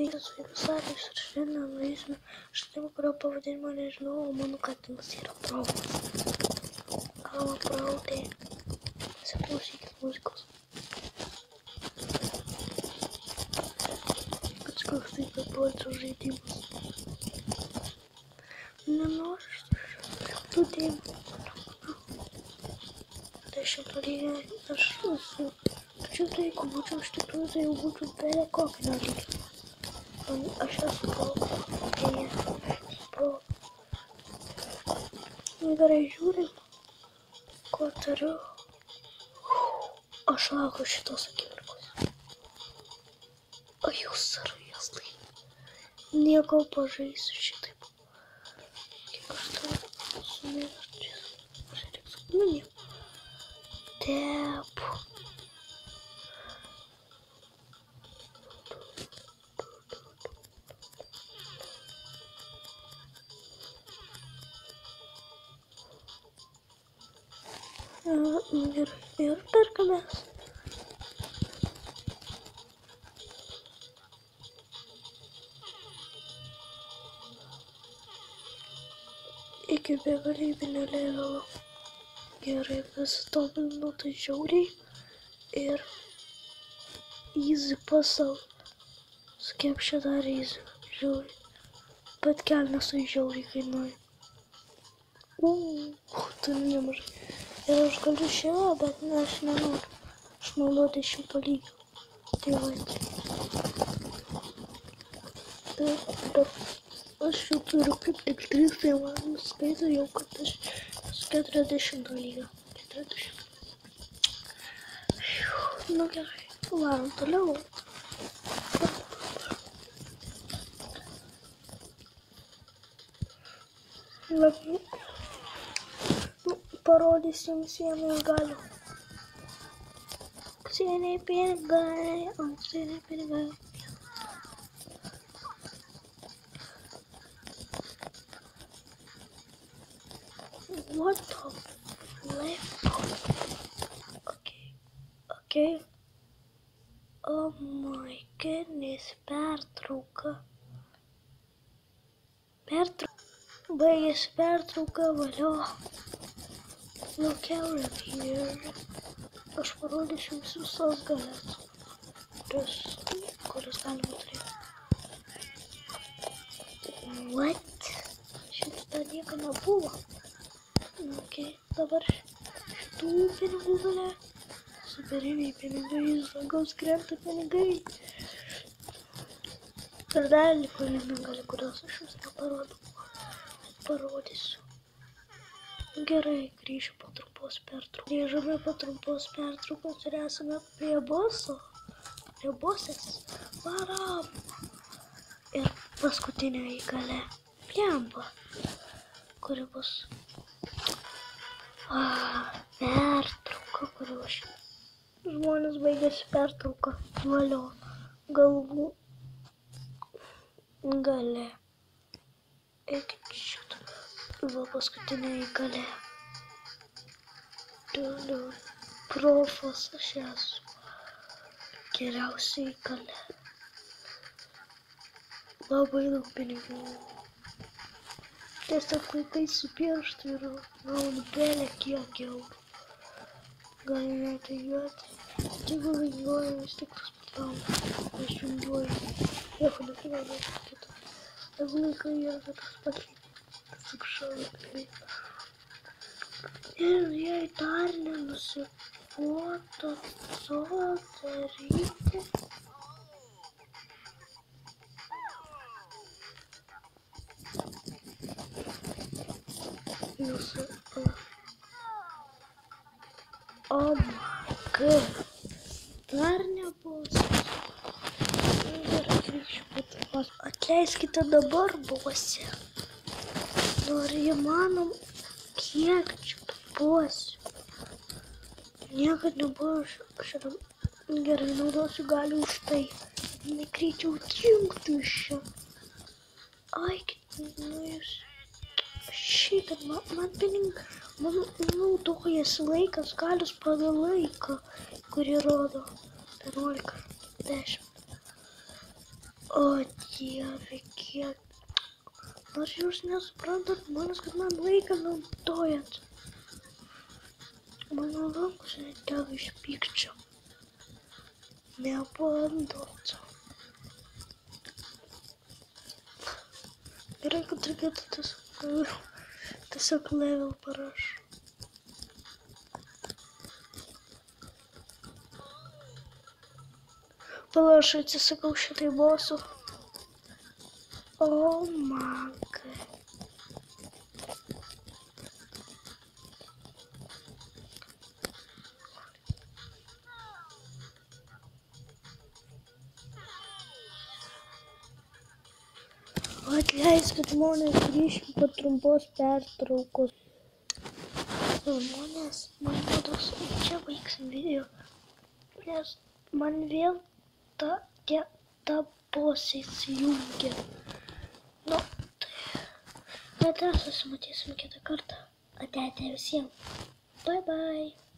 Sveiki, su jumis Arijus ir šiandien norėsime žaidimą, kurio pavadinimo nežinau, o mano katinas yra Brauvas. Halo Brau, tai pasiklausykit muzikos. Kažkoks tai bepročio žaidimas. Nenoriu šimtų dėmų. 10 lygio aš esu. Tačiau tai, jeigu būčiau iš tikrųjų, tai jau būčiau bele kokio lygio. Aš esu pro. Gerai žiūrim, ko turiu. Aš laukiu šitos akimirkos. O jūs sarajastai. Nieko pažaisiu šitaip. Kiek aš turiu sumirščias. Aš reiks. Nu nieko. Tepu. Ir perkamės. Iki begalybinio levelo. Gerai, pasitobulinu tai žiauriai. Ir easy pasal. Su kiek čia dar easy. Žiauriai. Bet kelnes tai žiauriai kainuoja. Turiu nemažai. Ir aš galiu šią, bet aš nenoriu. Aš naudoti 100 lygio. Tai va. Bet aš jau turiu kaip tik 3, tai man nuskaito jau, kad aš esu 40 lygio. 40. Nu gerai, varom toliau. Labai. Parodysiu jums vieną iš galių. Auksiniai pinigai. What the flip? Okay. Oh my goodness, pertrauka. Baigėsi pertrauka, valio. Look out here. Aš parodysiu jums visas galias, kurias galima turėti. What? Šitą nieko nebuvo. Ok, dabar šitų pinigų galia. Superiniai pinigai, žmogaus krenta pinigai. Ir dar liko viena galia, kurios aš jums neparodau. Parodysiu. Gerai, grįšiu po trumpos pertraukos. Grįžome po trumpos pertraukos ir esame prie boso. Prie bosės. Varam. Ir paskutinė įgalė. Plemba. Kuri bus. Pertrauka, kuriuo aš. Žmonės baigėsi pertrauką. Valio. Galvų. Gale. Eikit šitą. Va paskutinė įgalė. Profas aš esu. Geriausia įgalė. Labai daug pinigų. Tiesiog vaikai su pirštu ir gaunu belę kiek eurų. Galime tai juoti. Jeigu vingiuoju, vis tik tas patvaunu. Aš vingiuoju. Nieko nekinau kito. Jeigu laikai yra tas pakeitimas. Ir jei dar nenusifoto to daryti. Jūsų. Oh my god. Dar nebus. Gerai, grįšiu pat. Atleiskite dabar, bosi. Ar įmanom, kiek čia pasiu. Niekad nebuvo šitam. Gerai, naudosiu galiu už tai. Negreičiau dingtų iš čia. Ai, nu jūs. Šitą, man pinigai. Man naudojasi laikas, galius pagal laiką, kurį rodo 11, 10. O O Dieve, kiek. Ar jūs nesuprantat, manas, kad man laiką naudojat? Mano rankos net dega iš pykčio. Nebandot. Gerai, kad reikėtų tiesiog level parašo. Pala, aš atsisakau šitai bosų. O, magai. Atleiskit, žmonės, grįžkim po trumpos pertraukos. Žmonės, man rodos, čia baigsim video, nes man vėl ta bosai įsijungia. Nu, tai tada susimatysim kitą kartą. Ate visiems. Bye bye.